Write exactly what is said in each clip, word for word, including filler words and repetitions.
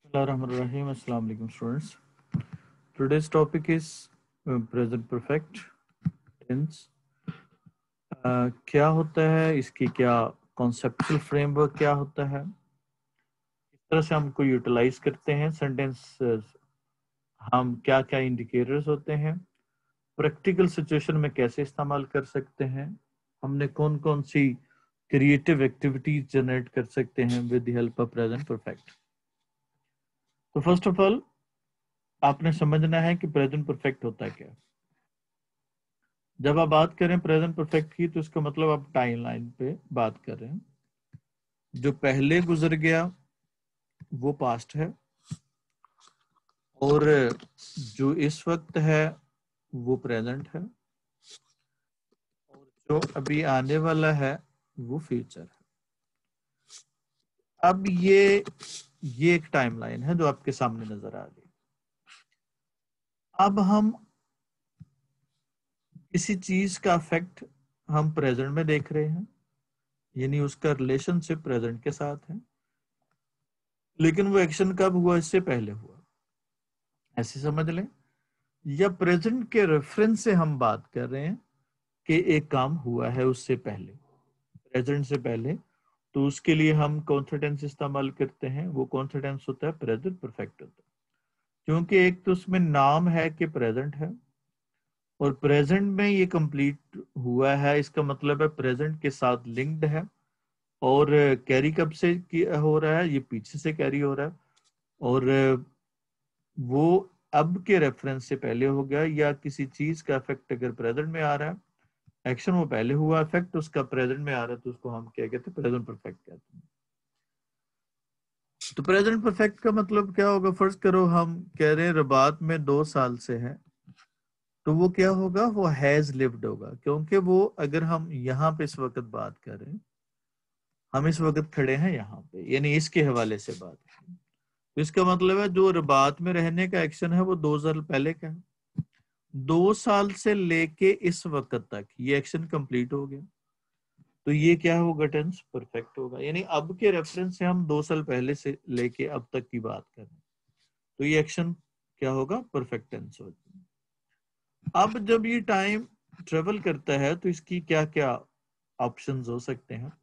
Bismillahirrahmanirrahim. Assalamu alaikum students. Today's topic is uh, present perfect tense. Uh, क्या होता है, इसकी क्या conceptual framework क्या होता है, किस तरह से हमको यूटिलाइज करते हैं sentences, हम क्या क्या indicators होते हैं, practical situation में कैसे इस्तेमाल कर सकते हैं, हमने कौन कौन सी creative activities generate कर सकते हैं with the help of present perfect. तो first of all आपने समझना है कि प्रेजेंट परफेक्ट होता है क्या. जब आप बात करें प्रेजेंट परफेक्ट की तो इसका मतलब आप टाइम लाइन पे बात कर रहे हैं. जो पहले गुजर गया वो पास्ट है और जो इस वक्त है वो प्रेजेंट है और जो अभी आने वाला है वो फ्यूचर है. अब ये ये एक टाइम लाइन है जो आपके सामने नजर आ रही है. अब हम किसी चीज का इफेक्ट हम प्रेजेंट में देख रहे हैं, यानी उसका रिलेशनशिप प्रेजेंट के साथ है, लेकिन वो एक्शन कब हुआ, इससे पहले हुआ, ऐसे समझ लें. या प्रेजेंट के रेफरेंस से हम बात कर रहे हैं कि एक काम हुआ है उससे पहले, प्रेजेंट से पहले, तो उसके लिए हम कौन सा टेंस इस्तेमाल करते हैं. वो कौन सा टेंस होता है, प्रेजेंट परफेक्ट होता है. क्योंकि एक तो उसमें नाम है कि प्रेजेंट है और प्रेजेंट में ये कंप्लीट हुआ है, इसका मतलब है प्रेजेंट के साथ लिंक्ड है. और कैरी कब से हो रहा है, ये पीछे से कैरी हो रहा है और वो अब के रेफरेंस से पहले हो गया. या किसी चीज का इफेक्ट अगर प्रेजेंट में आ रहा है, एक्शन वो पहले हुआ, इफेक्ट उसका प्रेजेंट में आ रहा है, तो उसको हम क्या कहते हैं, प्रेजेंट परफेक्ट कहते हैं. तो प्रेजेंट परफेक्ट का मतलब क्या होगा. फर्स्ट करो हम कह रहे हैं रबात में दो साल से है, तो वो क्या होगा, वो हैज लिव्ड होगा. क्योंकि वो अगर हम यहाँ पे इस वक्त बात करें, हम इस वक्त खड़े हैं यहाँ पे, यानी इसके हवाले से बात करें, तो इसका मतलब है जो रबात में रहने का एक्शन है वो दो साल पहले का है. दो साल से लेके इस वक्त तक ये एक्शन कंप्लीट हो गया, तो ये क्या होगा, टेंस परफेक्ट होगा. यानी अब के रेफरेंस से हम दो साल पहले से लेके अब तक की बात करें, तो ये एक्शन क्या होगा, परफेक्ट टेंस होगा. अब जब ये टाइम ट्रेवल करता है तो इसकी क्या क्या ऑप्शंस हो सकते हैं.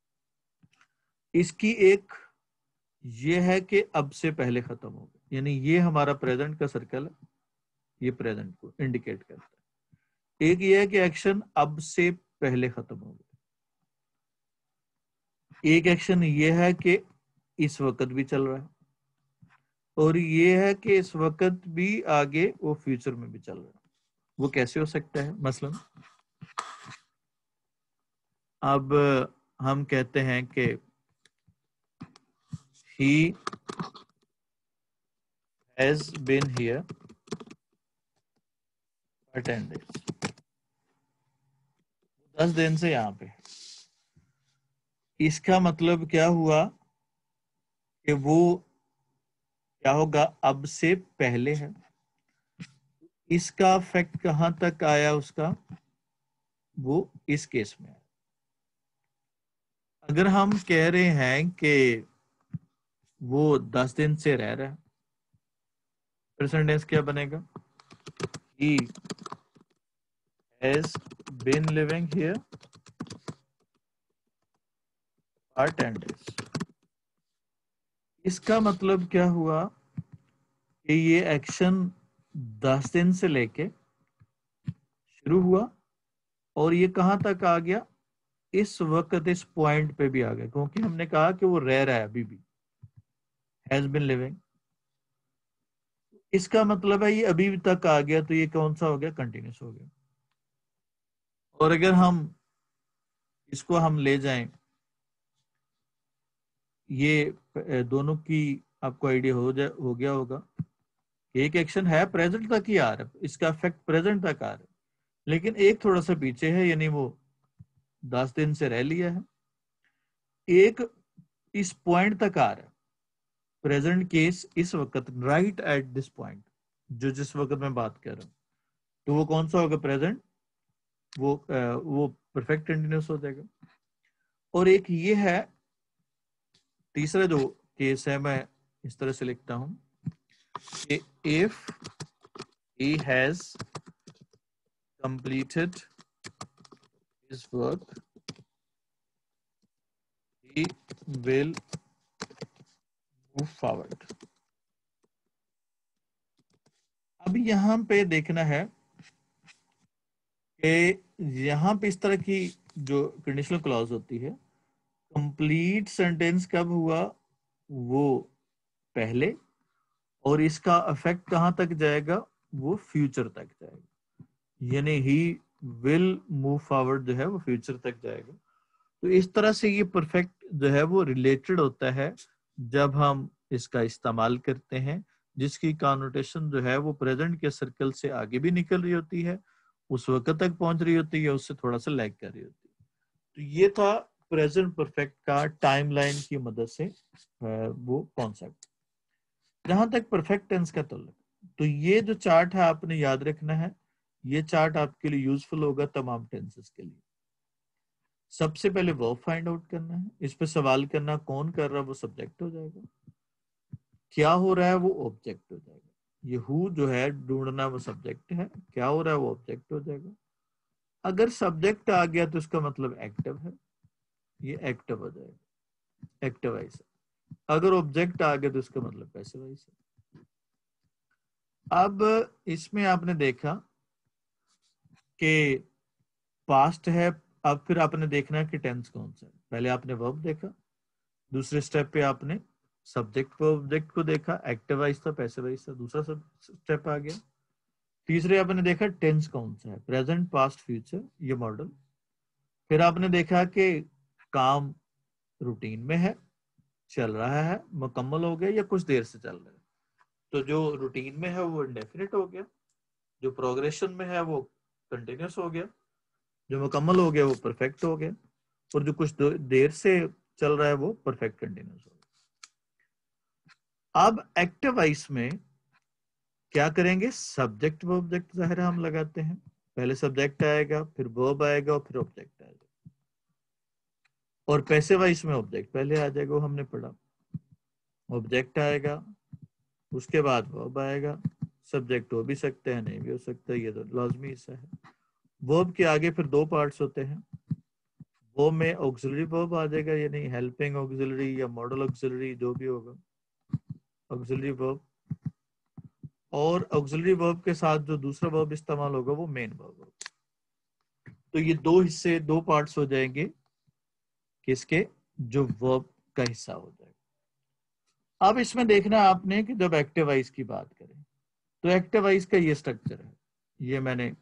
इसकी एक ये है कि अब से पहले खत्म हो गया, यानी ये हमारा प्रेजेंट का सर्कल है, ये प्रेजेंट को इंडिकेट करता है. एक ये है कि एक्शन अब से पहले खत्म हो गया. एक एक्शन ये है कि इस वक्त भी चल रहा है, और ये है कि इस वक्त भी आगे वो फ्यूचर में भी चल रहा है. वो कैसे हो सकता है, मसलन अब हम कहते हैं कि he has been here for ten days. दस दिन से यहाँ पे. इसका मतलब क्या हुआ कि वो क्या होगा, अब से पहले है. इसका इफेक्ट कहां तक आया उसका, वो इस केस में. अगर हम कह रहे हैं कि वो दस दिन से रह रहा है, प्रेजेंट टेंस क्या बनेगा, he has been living here for ten days. इसका मतलब क्या हुआ कि ये एक्शन दस दिन से लेके शुरू हुआ और ये कहां तक आ गया, इस वक्त इस पॉइंट पे भी आ गया, क्योंकि हमने कहा कि वो रह रहा है अभी भी, हैज बीन लिविंग. इसका मतलब है ये अभी तक आ गया, तो ये कौन सा हो गया, कंटिन्यूस हो गया. और अगर हम इसको हम ले जाएं, ये दोनों की आपको आइडिया हो जाए हो गया होगा. एक एक्शन है प्रेजेंट तक ही आ रहा है, इसका इफेक्ट प्रेजेंट तक आ रहा है, लेकिन एक थोड़ा सा पीछे है, यानी वो दस दिन से रह लिया है. एक इस पॉइंट तक आ रहा है, प्रेजेंट केस इस वक्त, राइट एट दिस पॉइंट, जो जिस वक्त मैं बात कर रहा हूं, तो वो कौन सा होगा, प्रेजेंट, वो आ, वो परफेक्ट कंटिन्यूस हो जाएगा. और एक ये है तीसरा जो केस है, मैं اس طرح سے لکھتا ہوں کہ if he has completed his work he will move forward. اب یہاں پہ دیکھنا ہے کہ یہاں پہ اس طرح کی جو کنڈیشنل کلاز ہوتی ہے کمپلیٹ سینٹینس کب ہوا وہ پہلے اور اس کا افیکٹ کہاں تک جائے گا وہ فیوچر تک جائے گا یعنی ہی ول موو فارورڈ جو ہے وہ فیوچر تک جائے گا. تو اس طرح سے یہ پرفیکٹ جو ہے وہ ریلیٹڈ ہوتا ہے جب ہم اس کا استعمال کرتے ہیں جس کی کانوٹیشن جو ہے وہ پریزنٹ کے سرکل سے آگے بھی نکل رہی ہوتی ہے اس وقت تک پہنچ رہی ہوتی ہے اس سے تھوڑا سا لیگ کر رہی ہوتی ہے. تو یہ تھا پریزنٹ پرفیکٹ کا ٹائم لائن کی مدد سے وہ کانسیپٹ. جہاں تک پرفیکٹ ٹینس کا تعلق تو یہ جو چارٹ ہے آپ نے یاد رکھنا ہے یہ چارٹ آپ کے لیے یوزفل ہوگا تمام ٹینسز کے لیے. سب سے پہلے ورب فائنڈ آؤٹ کرنا ہے اس پہ سوال کرنا کون کر رہا ہے وہ سبجیکٹ ہو جائے گا کیا ہو رہا ہے وہ آبجیکٹ ہو جائے گا. یہ ہو جو ہے ڈھونڈنا وہ سبجیکٹ ہے کیا ہو رہا ہے وہ آبجیکٹ ہو جائے گا. اگر سبجیکٹ آ گیا تو اس کا مطلب ایکٹیو ہے یہ ایکٹیو ہو جائے گا ایکٹیوائز. اگر آبجیکٹ آ گیا تو اس کا مطلب پیسیوائز ہے. اب اس میں آپ نے دیکھا کہ پاسٹ ہے اب پھر آپ نے دیکھنا ہے کہ ٹینس کون سا ہے. پہلے آپ نے ورب دیکھا دوسرے سٹیپ پہ آپ نے سبجیکٹ و آبجیکٹ کو دیکھا ایکٹیوائز تھا پیسیوائز تھا دوسرا سٹیپ آ گیا. تیسرے آپ نے دیکھا ٹینس کون سا ہے پریزنٹ پاسٹ فیوچر یہ ماڈل. پھر آپ نے دیکھا کہ کام روٹین میں ہے چل رہا ہے مکمل ہو گیا یا کچھ دیر سے چل رہا ہے. تو جو روٹین میں ہے وہ انڈیفینٹ ہو گیا جو پروگریشن میں ہے وہ کنٹینیوس ہو گیا جو مکمل ہو گیا وہ پرفیکٹ ہو گیا اور جو کچھ دیر سے چل رہا ہے وہ پرفیکٹ کنٹینیوس ہو گیا. اب ایکٹیو وائس میں کیا کریں گے سبجیکٹ و آبجیکٹ ظاہر ہم لگاتے ہیں پہلے سبجیکٹ آئے گا پھر ورب آئے گا اور پھر آبجیکٹ آئے گا اور پیسیو وائس میں آبجیکٹ پہلے آ جائے گا وہ ہم نے پڑھا آبجیکٹ آئے گا اس کے بعد ورب آئے گا سبجیکٹ ہو بھی سکتا ہے نہیں بھی ہو سکتا یہ تو لازمی حصہ ہے. ورب کے آگے پھر دو پارٹس ہوتے ہیں وہ میں آکسیلری ورب آ جائے گا یعنی ہیلپنگ آکسیلری یا ماڈل آکسیلری جو بھی ہوگا آکسیلری ورب اور آکسیلری ورب کے ساتھ جو دوسرا ورب استعمال ہوگا وہ مین ورب ہوگا. تو یہ دو حصے دو پارٹس ہو جائیں گے کس کے جو ورب کا حصہ ہو جائے گا. اب اس میں دیکھنا آپ نے کہ جب ایکٹیو وائس کی بات کریں تو ایکٹیو وائس کا یہ سٹرکچر ہے یہ میں نے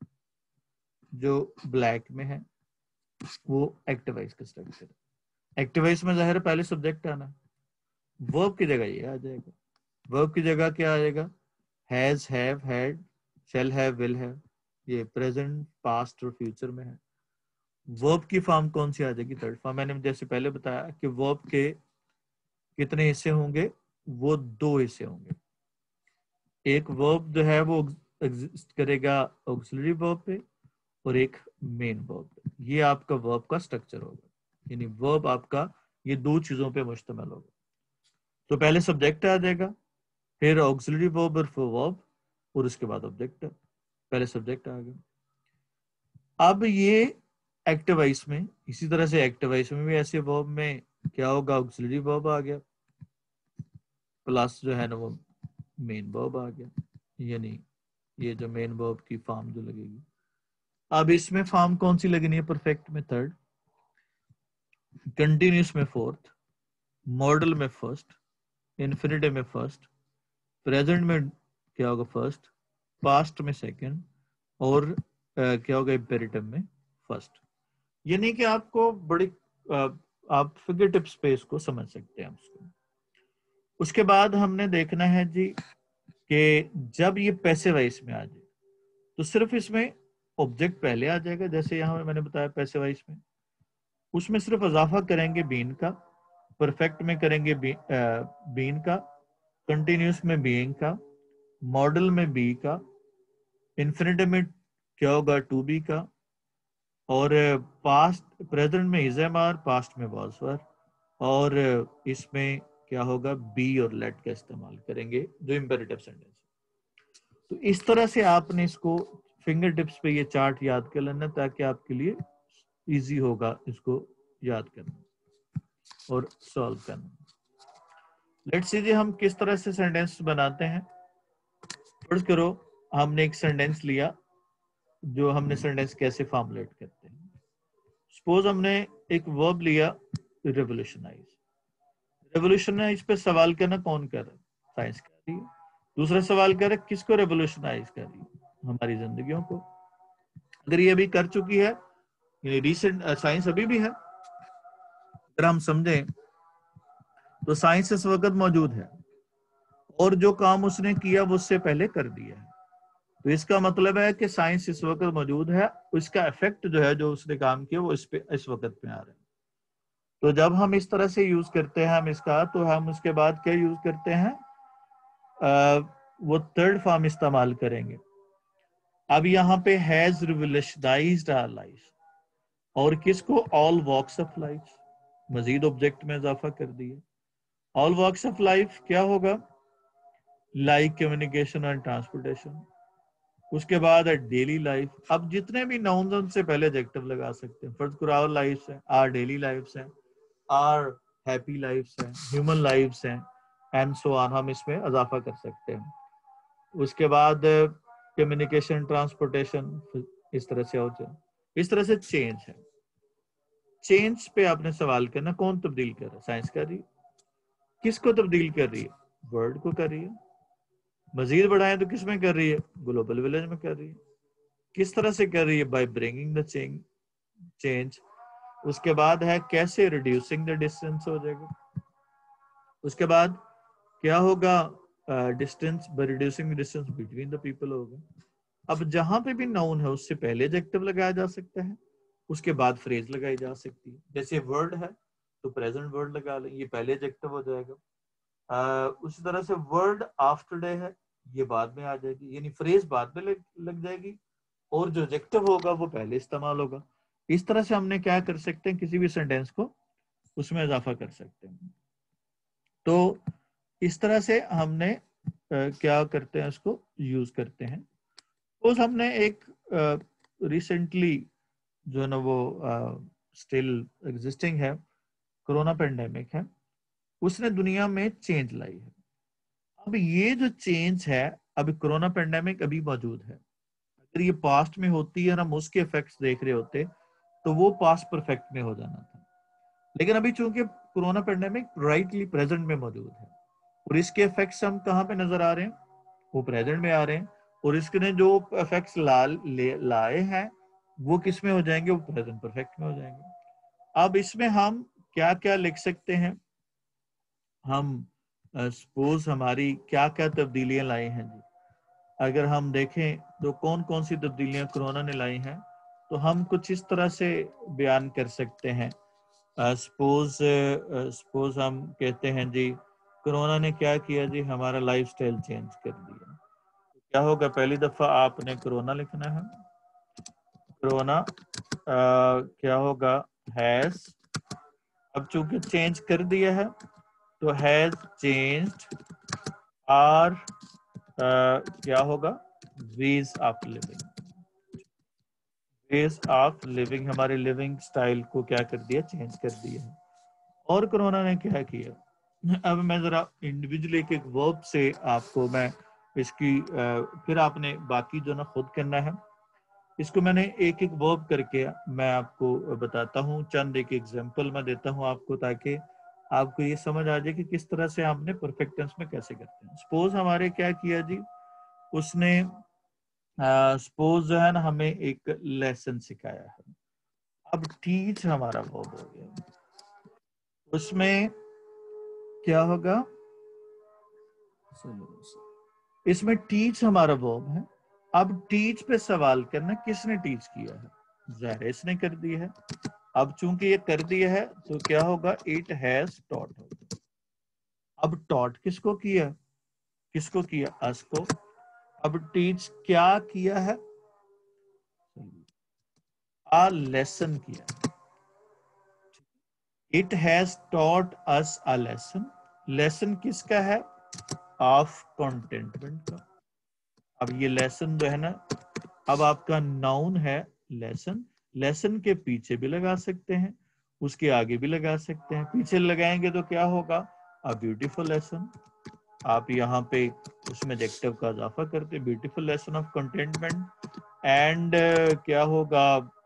جو بلیک میں ہے وہ ایکٹیو وائس کا سٹرکچر ہے. ایکٹیو وائس میں ظاہر پہلے سبجیکٹ آنا ہے ورب کی جگہ یہ آ جائے گا ورب کی جگہ کیا آ جائے گا has have had shall have will have یہ پریزنٹ پاسٹ اور فیوچر میں ہے. ورب کی فارم کون سی آ جائے گی تھرڈ فارم. میں نے جیسے پہلے بتایا کہ ورب کے کتنے حصے ہوں گے وہ دو حصے ہوں گے. ایک ورب جو ہے وہ ایگزسٹ کرے گا آکسیلری ورب پہ اور ایک مین ورب پہ. یہ آپ کا ورب کا سٹرکچر ہوگا یعنی ورب آپ کا یہ دو چیزوں پہ مشتمل ہوگا. تو پہلے سبجیکٹ آ جائے گا پھر آکسیلری ورب اور پھر ورب اور اس کے بعد آبجیکٹ پہلے سبجیکٹ آ گیا. اب یہ ایکٹیو وائس میں اسی طرح سے ایکٹیو وائس میں بھی ایسے ورب میں کیا ہوگا آکسیلری ورب آ گیا پلس جو ہے نا وہ مین ورب آ گیا یعنی یہ جو مین ورب کی فارم جو لگے گی. اب اس میں فارم کون سی لگنی ہے پرفیکٹ میں تھرڈ کنٹینیوس میں فورتھ ماڈل میں فرسٹ انفینیٹیو میں فرسٹ پریزنٹ میں کیا ہوگا فرسٹ پاسٹ میں سیکنڈ اور کیا ہوگا امپیریٹو میں فرسٹ. یعنی کہ آپ کو بڑی آپ فگر ٹپس پہ اس کو سمجھ سکتے ہیں. اس کو اس کے بعد ہم نے دیکھنا ہے جی کہ جب یہ پیسے وائس میں آ جائے تو صرف اس میں آبجیکٹ پہلے آ جائے گا جیسے یہاں میں نے بتایا پیسے وائس میں اس میں صرف اضافہ کریں گے بین کا پرفیکٹ میں کریں گے بین کا کنٹینیوس میں بینگ کا ماڈل میں بی کا انفینیٹو میں کیا ہوگا ٹو بی کا اور پاسٹ پریزنٹ میں از ایم آر پاسٹ میں واز ور اور اس میں کیا ہوگا بی اور لیٹ کا استعمال کریں گے جو امپیریٹو سینٹینس. تو اس طرح سے آپ نے اس کو فنگر ٹپس پہ یہ چارٹ یاد کر لینا تاکہ آپ کے لیے ایزی ہوگا اس کو یاد کرنا اور سالو کرنا. لیٹس سی جی ہم کس طرح سے سینٹینس بناتے ہیں. فرض کرو ہم نے ایک سینٹینس لیا جو ہم نے سینٹینس کیسے فارمولیٹ کرتے ہیں. سپوز ہم نے ایک ورب لیا ریولیوشنائز. ریولیوشنائز پہ سوال کرنا کون کر رہا ہے؟ سائنس کر رہی ہے. دوسرا سوال کر رہا ہے کس کو ریولیوشنائز کر رہی ہے؟ ہماری زندگیوں کو. اگر یہ ابھی کر چکی ہے یعنی ریسنٹ سائنس ابھی بھی ہے. اگر ہم سمجھیں تو سائنس اس وقت موجود ہے اور جو کام اس نے کیا وہ اس سے پہلے کر دیا ہے. تو اس کا مطلب ہے کہ سائنس اس وقت موجود ہے, اس کا افیکٹ جو ہے جو اس نے کام کیا وہ اس پہ اس وقت پہ آ رہا ہے. تو جب ہم اس طرح سے یوز کرتے ہیں ہم اس کا تو ہم اس کے بعد کیا یوز کرتے ہیں آ, وہ تھرڈ فارم استعمال کریں گے. اب یہاں پہ ہیز ریولیوشنائزڈ آور لائف اور کس کو آل واکس آف لائف, مزید آبجیکٹ میں اضافہ کر دیے. آل واکس آف لائف کیا ہوگا لائک کمیونیکیشن اینڈ ٹرانسپورٹیشن. اس کے بعد ہے ڈیلی لائف. اب جتنے بھی ناؤنز ان سے پہلے ایڈجیکٹو لگا سکتے ہیں. فرض کرو آور لائفس ہیں, آر ڈیلی لائفس ہیں, آر ہیپی لائفس ہیں, ہیومن لائفس ہیں اینڈ سو آن. ہم اس میں اضافہ کر سکتے ہیں. اس کے بعد کمیونیکیشن ٹرانسپورٹیشن اس طرح سے ہو جائے. اس طرح سے چینج ہے. چینج پہ آپ نے سوال کرنا کون تبدیل کر رہا ہے؟ سائنس کر رہی ہے. کس کو تبدیل کر رہی ہے؟ ورڈ کو کر رہی ہے. مزید بڑھائیں تو کس میں کر رہی ہے؟ گلوبل ولیج میں کر رہی ہے. کس طرح سے کر رہی ہے؟ By bringing the change. اس کے بعد ہے کیسے ریڈیوسنگ دا ڈسٹینس ہو جائے گا. اس کے بعد کیا ہوگا distance by reducing the distance between the people ہوگا. اب جہاں پہ بھی ناؤن ہے اس سے پہلے ایڈجیکٹو لگایا جا سکتا ہے, اس کے بعد فریز لگائی جا سکتی ہے. جیسے ورڈ ہے تو پریزنٹ ورڈ لگا لیں, یہ پہلے ایڈجیکٹو ہو جائے گا. اسی طرح سے ورڈ آفٹر ڈے ہے یہ بعد میں آ جائے گی, یعنی فریز بعد میں لگ جائے گی اور جو ایڈجیکٹو ہوگا وہ پہلے استعمال ہوگا. اس طرح سے ہم نے کیا کر سکتے ہیں کسی بھی سینٹینس کو اس میں اضافہ کر سکتے ہیں. تو اس طرح سے ہم نے کیا کرتے ہیں اس کو یوز کرتے ہیں. سپوز ہم نے ایک ریسنٹلی جو ہے نا وہ اسٹل ایگزسٹنگ ہے کرونا پینڈیمک ہے, اس نے دنیا میں چینج لائی ہے. اب یہ جو چینج ہے ابھی کرونا پینڈیمک ابھی موجود ہے. اگر یہ پاسٹ میں ہوتی ہے ہم اس کے افیکٹس دیکھ رہے ہوتے تو وہ پاسٹ پرفیکٹ میں ہو جانا تھا. لیکن ابھی چونکہ کرونا پینڈیمک رائٹلی پریزنٹ میں موجود ہے اور اس کے افیکٹس ہم کہاں پہ نظر آ رہے ہیں, وہ پریزنٹ میں آ رہے ہیں. اور اس نے جو افیکٹس لائے ہیں وہ کس میں ہو جائیں گے؟ وہ پریزنٹ پرفیکٹ میں ہو جائیں گے. اب اس میں ہم کیا کیا لکھ سکتے ہیں؟ ہم سپوز uh, ہماری کیا کیا تبدیلیاں لائی ہیں جی. اگر ہم دیکھیں تو کون کون سی تبدیلیاں کرونا نے لائی ہیں تو ہم کچھ اس طرح سے بیان کر سکتے ہیں. سپوز سپوز ہم کہتے ہیں جی کرونا نے کیا کیا جی ہمارا لائف سٹائل چینج کر دیا. کیا ہوگا؟ پہلی دفعہ آپ نے کرونا لکھنا ہے. کرونا کیا ہوگا؟ ہیز, اب چونکہ چینج کر دیا ہے تو ہیز چینجڈ آر کیا ہوگا؟ Ways of living. Ways of living, ہمارے لیونگ سٹائل کو کیا کر دیا؟ چینج کر دیا ہے. اور کرونا نے کیا کیا؟ اب میں ذرا انڈیویجولی ایک ایک ورب سے آپ کو میں اس کی پھر آپ نے باقی جو نا خود کرنا ہے. اس کو میں نے ایک ایک ورب کر کے میں آپ کو بتاتا ہوں, چند ایک ایگزامپل میں دیتا ہوں آپ کو تاکہ آپ کو یہ سمجھ آ جائے کہ کس طرح سے ہم نے پرفیکٹ ٹینس میں کیسے کرتے ہیں. سپوز ہمارے کیا کیا جی, اس نے سپوز جو ہے نا ہمیں ایک لیسن سکھایا ہے. اب ٹیچ ہمارا ورب ہو گیا, اس میں کیا ہوگا؟ اس میں ٹیچ ہمارا ورب ہے. اب ٹیچ پہ سوال کرنا کس نے ٹیچ کیا ہے؟ ظاہر اس نے کر دی ہے. اب چونکہ یہ کر دیا ہے تو کیا ہوگا؟ اٹ ہیز ٹاٹ ہوگا. اب ٹاٹ کس کو کیا؟ کس کو کیا؟ اس کو. اب ٹیچ کیا کیا ہے؟ آ لیسن کیا. It has taught us a lesson. Lesson کس کا ہے؟ آف کنٹینٹمنٹ کا. اب یہ لیسن جو ہے نا، اب آپ کا ناؤن ہے لیسن. لیسن کے پیچھے بھی لگا سکتے ہیں، اس کے آگے بھی لگا سکتے ہیں. پیچھے لگائیں گے تو کیا ہوگا؟ A beautiful lesson. آپ یہاں پہ اس میں ایڈجیکٹو کا اضافہ کرتے، beautiful lesson of contentment. And کیا ہوگا؟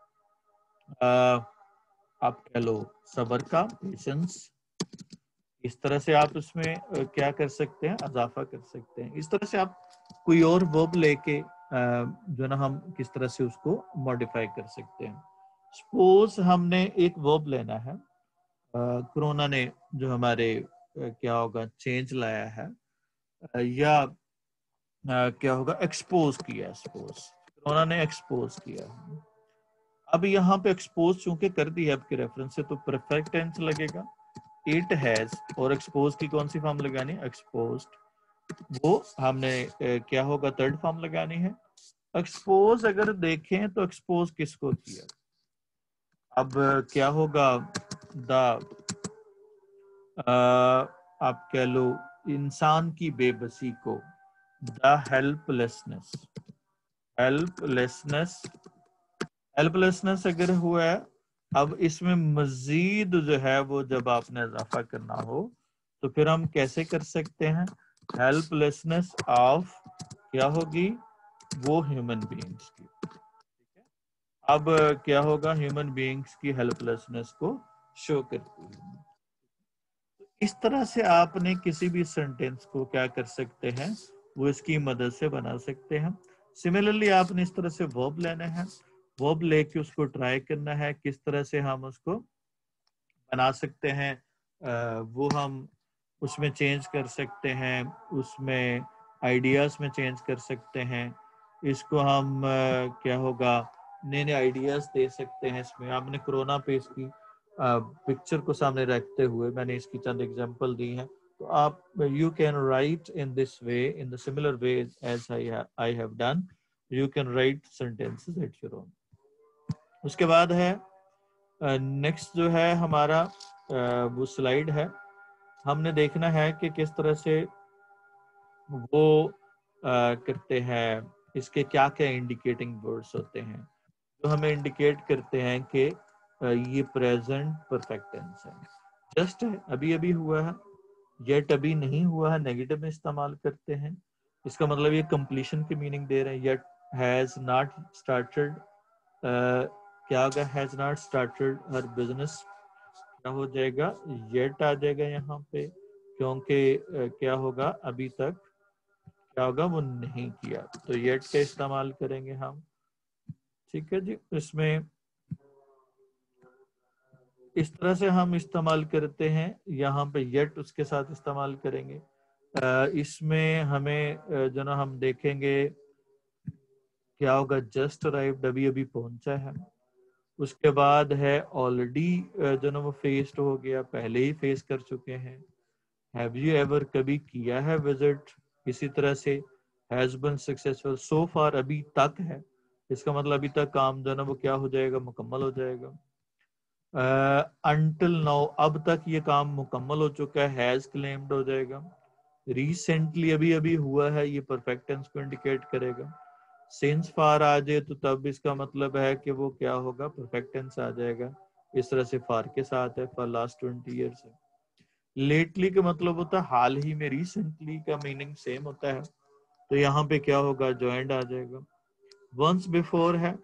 آپ کہہ لو صبر کا، پیشنس. اس طرح سے آپ اس میں کیا کر سکتے ہیں؟ اضافہ کر سکتے ہیں. اس طرح سے آپ کوئی اور ورب لے کے جو نا ہم کس طرح سے اس کو ماڈیفائی کر سکتے ہیں. سپوز ہم نے ایک ورب لینا ہے، کرونا نے جو ہمارے کیا ہوگا چینج لایا ہے، یا کیا ہوگا ایکسپوز کیا. سپوز کرونا نے ایکسپوز کیا. اب یہاں پہ ایکسپوز چونکہ کر دی ہے آپ کے ریفرنس سے، تو پرفیکٹ ٹینس لگے گا. اٹ ہیز، اور ایکسپوز کی کون سی فارم لگانی؟ ایکسپوزڈ. وہ ہم نے کیا ہوگا تھرڈ فارم لگانی ہے. ایکسپوز اگر دیکھیں تو ایکسپوز کس کو کیا؟ اب کیا ہوگا؟ دا آپ کہہ لو انسان کی بے بسی کو. The helplessness. Helplessness helplessness اگر ہوا ہے. اب اس میں مزید جو ہے وہ جب آپ نے اضافہ کرنا ہو تو پھر ہم کیسے کر سکتے ہیں؟ ہیلپ لیسنس آف کیا ہوگی؟ وہ ہیومن بینگس کی. اب کیا ہوگا؟ ہیومن بینگس کی ہیلپ لیسنس کو شو کرتی ہے. اس طرح سے آپ نے کسی بھی سینٹینس کو کیا کر سکتے ہیں؟ وہ اس کی مدد سے بنا سکتے ہیں. سملرلی آپ نے اس طرح سے ورب لینا ہے، ورب لے کے اس کو ٹرائی کرنا ہے کس طرح سے ہم اس کو بنا سکتے ہیں. وہ ہم اس میں چینج کر سکتے ہیں، اس میں آئیڈیاز میں چینج کر سکتے ہیں. اس کو ہم کیا ہوگا نئے نئے آئیڈیاز دے سکتے ہیں. اس میں آپ نے کرونا پہ اس کی پکچر کو سامنے رکھتے ہوئے میں نے اس کی چند ایگزامپل دی ہیں. تو آپ you can write in this way, in the similar way as I have done. You can write sentences at your own. اس کے بعد ہے نیکسٹ جو ہے ہمارا وہ سلائیڈ ہے. ہم نے دیکھنا ہے کہ کس طرح سے وہ کرتے ہیں، اس کے کیا کیا انڈیکیٹنگ ورڈز ہوتے ہیں جو ہمیں انڈیکیٹ کرتے ہیں کہ یہ پریزنٹ پرفیکٹ ٹینس ہے. جسٹ ہے، ابھی ابھی ہوا ہے. یٹ ابھی نہیں ہوا ہے، نیگیٹو میں استعمال کرتے ہیں. اس کا مطلب یہ کمپلیشن کی میننگ دے رہے ہیں. یٹ ہیز ناٹ اسٹارٹڈ کیا ہوگا؟ Has not started her business. کیا ہو جائے گا؟ یٹ آ جائے گا یہاں پہ، کیونکہ کیا ہوگا ابھی تک کیا ہوگا وہ نہیں کیا. تو یٹ کا استعمال کریں گے ہم. ٹھیک ہے جی. اس میں اس طرح سے ہم استعمال کرتے ہیں. یہاں پہ یٹ اس کے ساتھ استعمال کریں گے. اس میں ہمیں جو نا ہم دیکھیں گے کیا ہوگا جسٹ ارائیوڈ، ابھی ابھی پہنچا ہے. اس کے بعد ہے آلریڈی جو نا وہ فیسڈ ہو گیا، پہلے ہی فیس کر چکے ہیں. ہیو یو ایور کبھی کیا ہے وزٹ. اسی طرح سے has been successful. So far ابھی تک ہے، اس کا مطلب ابھی تک کام جو نا وہ کیا ہو جائے گا؟ مکمل ہو جائے گا. انٹل ناؤ اب تک یہ کام مکمل ہو چکا ہے، ہیز کلیمڈ ہو جائے گا. ریسنٹلی ابھی ابھی ہوا ہے، یہ پرفیکٹ ٹینس کو انڈیکیٹ کرے گا. سینس فار آ جائے تو تب اس کا مطلب ہے کہ وہ کیا ہوگا؟ پرفیکٹ ٹینس آ جائے گا. اس طرح سے فار کے ساتھ ہے، فار لاسٹ ٹوینٹی ایئرس ہے. لیٹلی کا مطلب ہوتا ہے حال ہی میں. ریسنٹلی کا میننگ سیم ہوتا ہے، تو یہاں پہ کیا ہوگا؟ جوائنڈ آ جائے گا. ونس بیفور ہے،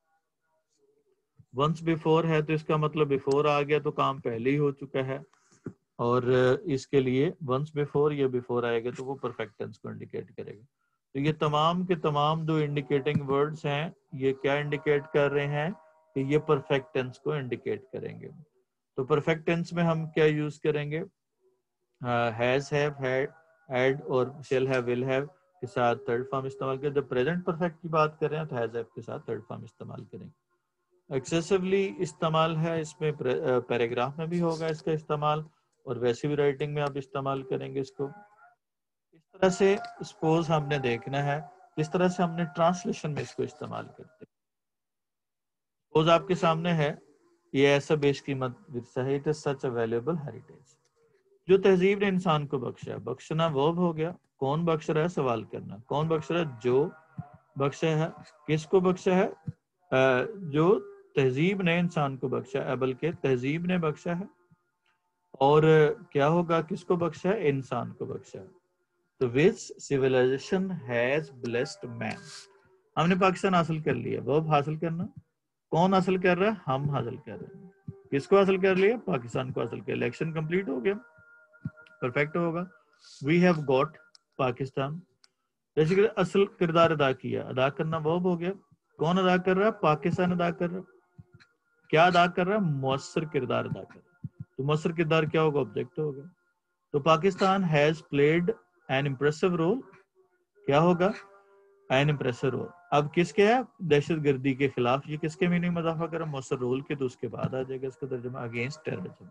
ونس بیفور ہے تو اس کا مطلب بیفور آ گیا تو کام پہلے ہی ہو چکا ہے. اور اس کے لیے ونس بیفور یا بیفور آئے گا تو وہ پرفیکٹ ٹینس کو انڈیکیٹ کرے گا. تو یہ تمام کے تمام دو انڈیکیٹنگ ورڈز ہیں، یہ کیا انڈیکیٹ کر رہے ہیں؟ کہ یہ پرفیکٹ ٹینس کو انڈیکیٹ کریں گے. تو پرفیکٹ ٹینس میں ہم کیا یوز کریں گے؟ ہیز، ہیو، ہیڈ اور شیل ہیو، ول ہیو کے ساتھ تھرڈ فارم استعمال کریں. جب پریزنٹ پرفیکٹ کی بات کر رہے ہیں تو ہیز، ہیو کے ساتھ تھرڈ فارم استعمال کریں گے. ایکسیسولی استعمال ہے اس میں، پیراگراف میں بھی ہوگا اس کا استعمال، اور ویسے بھی رائٹنگ میں آپ استعمال کریں گے اس کو. اس طرح سے سپوز ہم نے دیکھنا ہے کس طرح سے ہم نے ٹرانسلیشن میں اس کو استعمال کرتے ہیں. سپوز آپ کے سامنے ہے یہ ایسا بیش قیمت ورثہ ہے، it is such a valuable heritage. جو تہذیب نے انسان کو بخشا. بخشنا ورب ہو گیا. کون بخش رہا ہے؟ سوال کرنا. کون بخش رہا ہے؟ جو بخشا ہے. کس کو بخشا ہے؟ جو تہذیب نے انسان کو بخشا ہے, بلکہ تہذیب نے بخشا ہے. اور کیا ہوگا؟ کس کو بخشا ہے؟ انسان کو بخشا ہے. تو which civilization has blessed man. ہم نے پاکستان حاصل کر لیا. ورب حاصل کرنا. کون حاصل کر رہا ہے؟ ہم حاصل کر رہے ہیں. کس کو حاصل کر لیا؟ پاکستان کو حاصل کر لیا. الیکشن کمپلیٹ ہو گیا, پرفیکٹ ہوگا. We have got Pakistan. جیسے کہ اصل کردار ادا کیا. ادا کرنا ورب ہو گیا. کون ادا کر رہا ہے؟ پاکستان ادا کر رہا ہے. کیا ادا کر رہا ہے؟ مؤثر کردار ادا کر رہا ہے. تو مؤثر کردار کیا ہوگا؟ آبجیکٹ ہوگا. تو Pakistan has played an impressive role. کیا ہوگا؟ An impressive role. اب کس کے ہے؟ دہشت گردی کے خلاف. یہ کس کے میننگ میں اضافہ کرا؟ مؤثر رول کے. تو اس کے بعد آ جائے گا اس کا ترجمہ اگینسٹ ٹیررزم.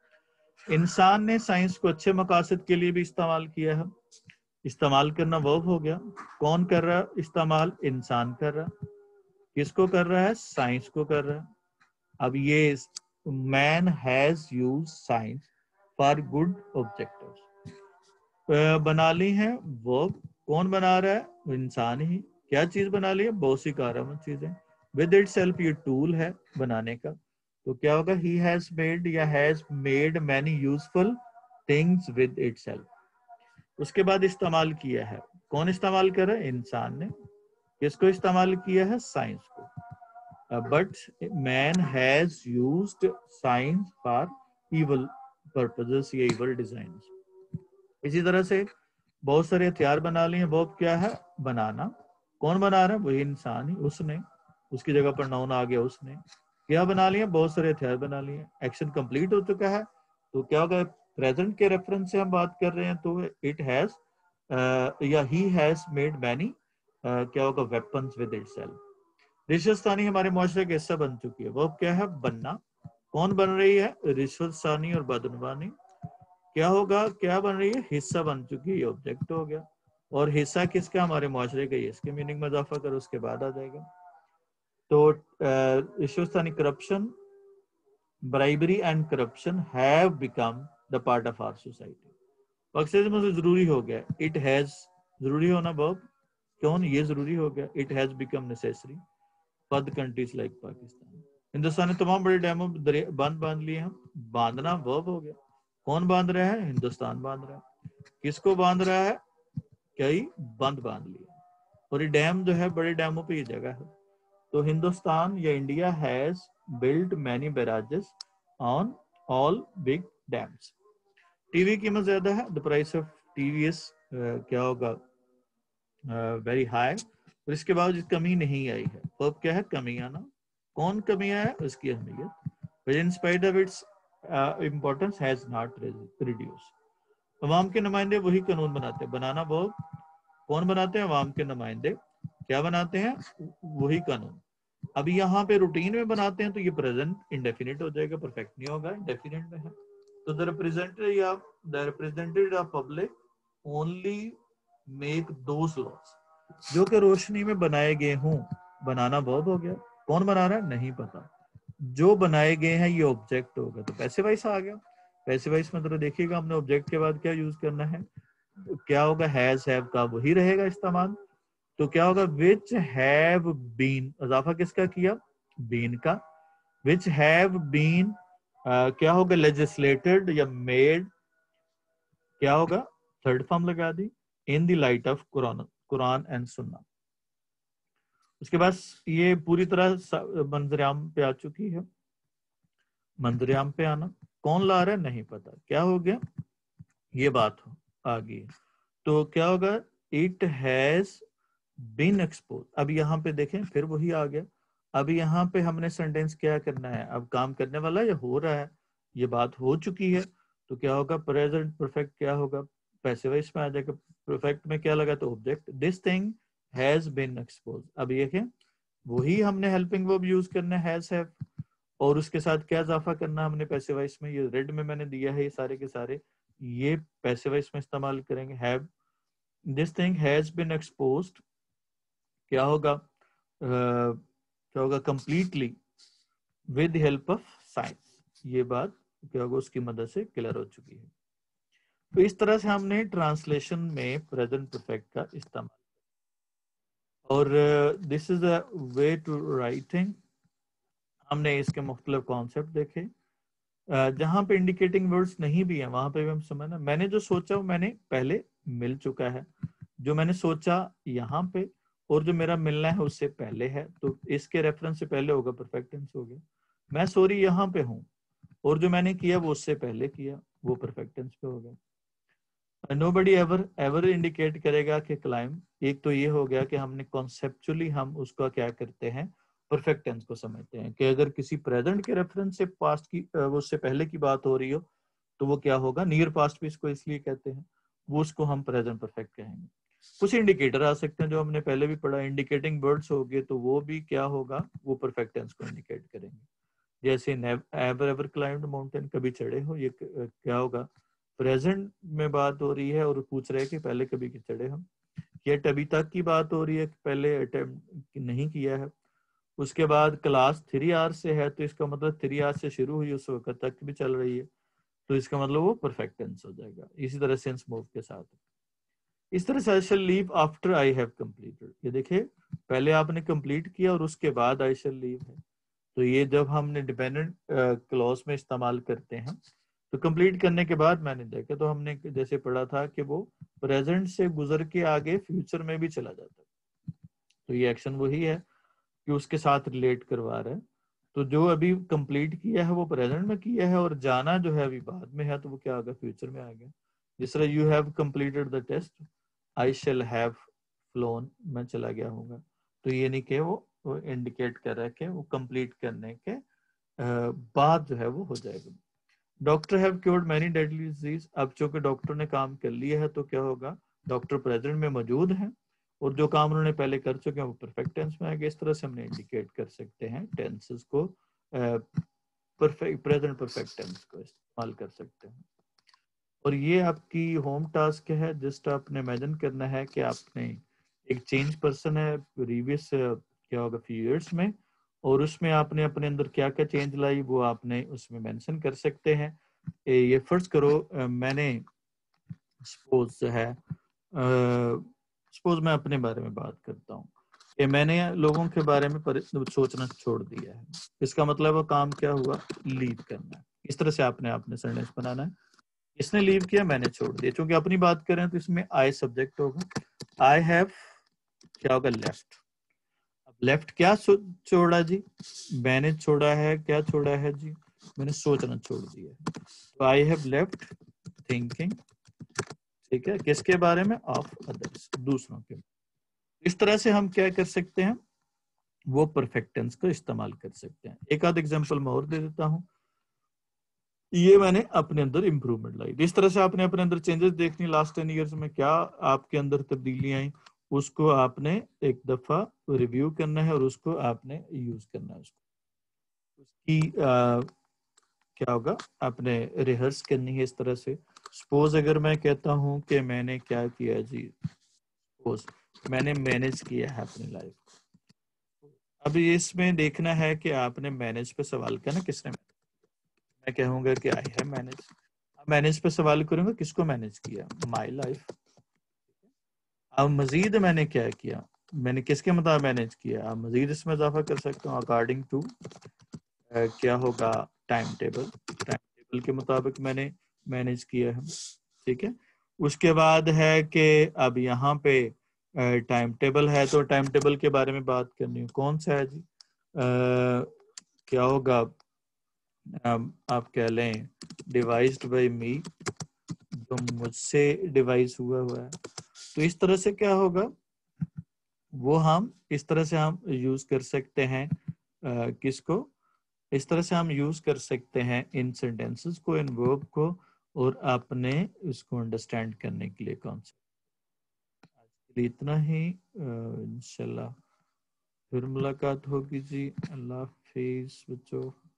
انسان نے سائنس کو اچھے مقاصد کے لیے بھی استعمال کیا ہے. استعمال کرنا ورب ہو گیا. کون کر رہا ہے استعمال؟ انسان کر رہا. کس کو کر رہا ہے؟ سائنس کو کر رہا ہے. اب یہ man has use science for good objectives. بنا لی ہیں ورب. کون بنا رہا ہے؟ انسان ہی. کیا چیز بنا لی ہے؟ بہت سی کارآمد چیزیں. ود اٹ سیلف یہ ٹول ہے بنانے کا. تو کیا ہوگا؟ ہی ہیز میڈ یا has made many useful things with itself. اس کے بعد استعمال کیا ہے. کون استعمال کر رہا ہے؟ انسان نے. کس کو استعمال کیا ہے؟ سائنس کو. But man has used science for evil purposes یا ایول ڈیزائنز. اسی طرح سے بہت سارے ہتھیار بنا لیے ہیں. وہ کیا ہے؟ بنانا. کون بنا رہا ہے؟ وہی انسان ہی. اس نے. اس کی جگہ پر نون آ گیا. اس نے کیا بنا لیے؟ بہت سارے ہتھیار بنا لیے. ایکشن کمپلیٹ ہو چکا ہے. تو کیا ہوگا؟ پریزنٹ کے ریفرنس سے ہم بات کر رہے ہیں تو اٹ ہیز یا ہی ہیز میڈ مینی کیا ہوگا؟ Weapons with itself. رشوت ثانی ہمارے معاشرے کا حصہ بن چکی ہے. وہ کیا ہے؟ بننا. کون بن رہی ہے؟ رشوت ثانی اور بدعنوانی. کیا ہوگا؟ کیا بن رہی ہے؟ حصہ بن چکی ہے. یہ آبجیکٹ ہو گیا. اور حصہ کس کا؟ ہمارے معاشرے کا. یہ اس کے میننگ میں اضافہ کرو. اس کے بعد آ جائے گا. تو رشوت ثانی corruption, bribery and corruption have become the part of our society. Pakistan میں ضروری ہو گیا. اٹ ہیز ضروری ہونا ورب. کیوں یہ ضروری ہو گیا؟ It has become necessary for the countries like Pakistan. Hindustan نے تمام بڑے ڈیموں باندھ باندھ لیے ہیں. باندھنا ورب ہو گیا. کون باندھ رہا ہے؟ ہندوستان باندھ رہا ہے. کس کو باندھ رہا ہے؟ کئی بند باندھ لیا. اور یہ ڈیم جو ہے بڑے ڈیموں پہ یہ جگہ ہے. تو ہندوستان یا India has build many barrages on all big dams. T V قیمت زیادہ ہے. The price of T V is کیا ہوگا؟ Very high. اور اس کے باوجود کمی نہیں آئی ہے. ورب کیا ہے؟ کمی آنا. کون کمی آیا؟ اس کی اہمیت. But in spite of its uh, importance has not reduced. عوام کے نمائندے وہی قانون بناتے ہیں. بنانا وہ کون بناتے ہیں؟ عوام کے نمائندے. کیا بناتے ہیں؟ وہی قانون. اب یہاں پہ روٹین میں بناتے ہیں تو یہ پریزنٹ انڈیفینٹ ہو جائے گا. پرفیکٹ نہیں ہوگا. انڈیفینٹ میں ہے. تو the representative of the representative of public only make those laws جو کہ روشنی میں بنائے گئے ہوں. بنانا ورب ہو گیا. کون بنا رہا ہے؟ نہیں پتا. جو بنائے گئے ہیں یہ آبجیکٹ ہوگا. تو پیسے وائس آ گیا. پیسے وائس میں ذرا دیکھیے گا ہم نے آبجیکٹ کے بعد کیا یوز کرنا ہے. کیا ہوگا؟ ہیز ہیو کا وہی رہے گا استعمال. تو کیا ہوگا؟ which have been. اضافہ کس کا کیا؟ been کا. which have been uh, کیا ہوگا؟ legislated یا made. کیا ہوگا؟ تھرڈ فارم لگا دی. in the light of Quran Quran and سننا. اس کے بعد یہ پوری طرح منظر عام پہ آ چکی ہے. منظر عام پہ آنا. کون لا رہا ہے؟ نہیں پتا. کیا ہو گیا؟ یہ بات آ گئی. تو کیا ہوگا؟ It has been expose. اب یہاں پہ دیکھیں پھر وہی آ گیا. اب یہاں پہ ہم نے سینٹینس کیا کرنا ہے؟ اب کام کرنے والا یا ہو رہا ہے. یہ بات ہو چکی ہے. تو کیا ہوگا؟ پریزنٹ پرفیکٹ کیا ہوگا؟ پیسے وائس میں آ جائے گا. پرفیکٹ میں کیا لگا؟ تو object. This thing has been expose. اب یہ کہ وہی ہم نے ہیلپنگ ورب یوز کرنا ہے ہیز ہیو. اور اس کے ساتھ کیا اضافہ کرنا ہم نے پیسے وائس میں. یہ ریڈ میں میں نے دیا ہے. یہ سارے کے سارے یہ پیسے وائس میں استعمال کریں گے. Have. This thing has been exposed. کیا ہوگا؟ uh, کیا ہوگا؟ Completely with help of science. یہ بات کیا ہوگا؟ اس کی مدد سے کلیئر ہو چکی ہے. تو اس طرح سے ہم نے ٹرانسلیشن میں پریزنٹ پرفیکٹ کا استعمال، اور دس از اے وے ٹو رائٹنگ. ہم نے اس کے مختلف کانسیپٹ دیکھے. uh, جہاں پہ انڈیکیٹنگ ورڈز نہیں بھی ہیں وہاں پہ بھی ہم سمجھنا، میں نے جو سوچا وہ میں نے پہلے مل چکا ہے، جو میں نے سوچا یہاں پہ اور جو میرا ملنا ہے اس سے پہلے ہے، تو اس کے ریفرنس سے پہلے ہوگا پرفیکٹ ٹینس ہو گیا. میں سوری یہاں پہ ہوں اور جو میں نے کیا وہ اس سے پہلے کیا، وہ پرفیکٹ ٹینس پہ ہو گیا. Nobody ever ever indicate کرے گا کہ کلائم. ایک تو یہ ہو گیا کہ ہم نے کانسیپچولی ہم اس کا کیا کرتے ہیں، پرفیکٹ ٹینس کو سمجھتے ہیں کہ اگر کسی پریزنٹ کے ریفرنس سے پاسٹ کی اس سے پہلے کی بات ہو رہی ہو تو وہ کیا ہوگا، نیئر پاسٹ بھی اس کو اس لیے کہتے ہیں، وہ اس کو ہم پریزنٹ پرفیکٹ کہیں گے. کچھ انڈیکیٹر آ سکتے ہیں جو ہم نے پہلے بھی پڑھا، انڈیکیٹنگ ورڈز ہو گئے تو وہ بھی کیا ہوگا، وہ پرفیکٹ ٹینس کو انڈیکیٹ کریں گے. جیسے ایور ایور کلائمبڈ ماؤنٹین، کبھی چڑھے ہو، یہ کیا ہوگا، پریزنٹ میں بات ہو رہی ہے اور پوچھ رہے کہ پہلے کبھی چڑھے ہم. یٹ ابھی تک کی بات ہو رہی ہے کہ پہلے اٹیمپٹ نہیں کیا ہے. اس کے بعد کلاس تھری آر سے ہے تو اس کا مطلب تھری آر سے شروع ہوئی اس وقت تک بھی چل رہی ہے، تو اس کا مطلب وہ پرفیکٹ ٹینس ہو جائے گا. اسی طرح سینس موو کے ساتھ اس طرح سے I shall leave after I have completed. یہ دیکھیں پہلے آپ نے کمپلیٹ کیا اور اس کے بعد آئی شل لیو ہے، تو یہ جب ہم نے ڈیپینڈنٹ کلوز میں استعمال کرتے ہیں تو کمپلیٹ کرنے کے بعد میں نے دیکھا تو ہم نے جیسے پڑھا تھا کہ وہ پریزنٹ سے گزر کے آگے فیوچر میں بھی چلا جاتا ہے. تو یہ ایکشن وہی ہے کہ اس کے ساتھ ریلیٹ کروا رہا ہے. تو جو ابھی کمپلیٹ کیا ہے وہ پریزنٹ میں کیا ہے اور جانا جو ہے ابھی بعد میں ہے تو وہ کیا ہوگا، فیوچر میں آ گیا. جس طرح you have completed the test, I shall have flown, میں چلا گیا ہوں گا. تو یہ نہیں کہ وہ انڈیکیٹ کر رہا ہے کہ وہ کمپلیٹ کرنے کے بعد جو ہے وہ ہو جائے گا. Doctor have cured many deadly disease. اب چونکہ ڈاکٹر نے کام کر لیا ہے تو کیا ہوگا، ڈاکٹر پریزنٹ میں موجود ہیں اور جو کام انہوں نے پہلے کر چکے ہیں وہ پرفیکٹ ٹینس میں آئے گا. اس طرح سے ہم نے انڈیکیٹ کر سکتے ہیں ٹینسز کو، پرفیکٹ پریزنٹ پرفیکٹ ٹینس کو استعمال کر سکتے ہیں. اور یہ آپ کی ہوم ٹاسک ہے، جسٹ آپ نے امیجن کرنا ہے کہ آپ نے ایک چینج پرسن ہے پریویس کیا ہوگا فیو ایئرس میں، اور اس میں آپ نے اپنے اندر کیا کیا چینج لائی وہ آپ نے اس میں مینشن کر سکتے ہیں. یہ فرض کرو میں نے سپوز ہے سپوز میں اپنے بارے میں بات کرتا ہوں کہ میں نے لوگوں کے بارے میں سوچنا چھوڑ دیا ہے. اس کا مطلب وہ کام کیا ہوا، لیو کرنا ہے. اس طرح سے آپ نے آپ نے سینٹینس بنانا ہے. اس نے لیو کیا، میں نے چھوڑ دیا. چونکہ اپنی بات کریں تو اس میں آئی سبجیکٹ ہوگا، آئی ہیو کیا ہوگا، لیفٹ. اب لیفٹ کیا چھوڑا جی، میں نے چھوڑا ہے، کیا چھوڑا ہے جی، میں نے سوچنا چھوڑ دیا ہے. تو آئی ہیو لیفٹ تھنکنگ، ٹھیک ہے، کس کے بارے میں، آف ادرس، دوسروں کے. اس طرح سے ہم کیا کر سکتے ہیں، وہ پرفیکٹ ٹینس کو استعمال کر سکتے ہیں. ایک آدھ ایگزامپل میں اور دے دیتا ہوں. یہ میں نے اپنے اندر امپروومنٹ لائی. اس طرح سے آپ نے اپنے اندر چینجز دیکھنی لاسٹ ٹین ایئرس میں کیا آپ کے اندر تبدیلی آئیں، اس کو آپ نے ایک دفعہ ریویو کرنا ہے اور اس کو آپ نے یوز کرنا ہے. اس کو اس کی آ, کیا ہوگا، آپ نے ریہرس کرنی ہے. اس طرح سے سپوز اگر میں کہتا ہوں کہ میں نے کیا کیا جی، سپوز میں نے مینج کیا ہے اپنی لائف. اب اس میں دیکھنا ہے کہ آپ نے مینج پہ سوال کرنا، کس نے، میں کہوں گا کہ آئی ہیو مینج. مینج پہ سوال کروں گا، کس کو مینج کیا، مائی لائف. اب مزید میں نے کیا کیا، میں نے کس کے مطابق مینج کیا، اب مزید اس میں اضافہ کر سکتا ہوں اکارڈنگ ٹو کیا ہوگا، ٹائم ٹیبل. ٹائم ٹیبل کے مطابق میں نے مینج کیا ہے، ٹھیک ہے. اس کے بعد ہے کہ اب یہاں پہ ٹائم ٹیبل ہے تو ٹائم ٹیبل کے بارے میں بات کرنی ہے. کون سا ہے جی، کیا ہوگا، آپ کہہ لیں ڈیوائزڈ بائی می، جو مجھ سے ڈیوائز ہوا ہوا ہے. تو اس طرح سے کیا ہوگا، وہ ہم اس طرح سے ہم یوز کر سکتے ہیں. کس کو، اس طرح سے ہم یوز کر سکتے ہیں ان سینٹینسز کو، ان ورب کو، اور آپ نے اس کو انڈرسٹینڈ کرنے کے لیے کون سا. آج کے لیے اتنا ہی، انشاءاللہ پھر ملاقات ہوگی جی. اللہ حافظ بچوں.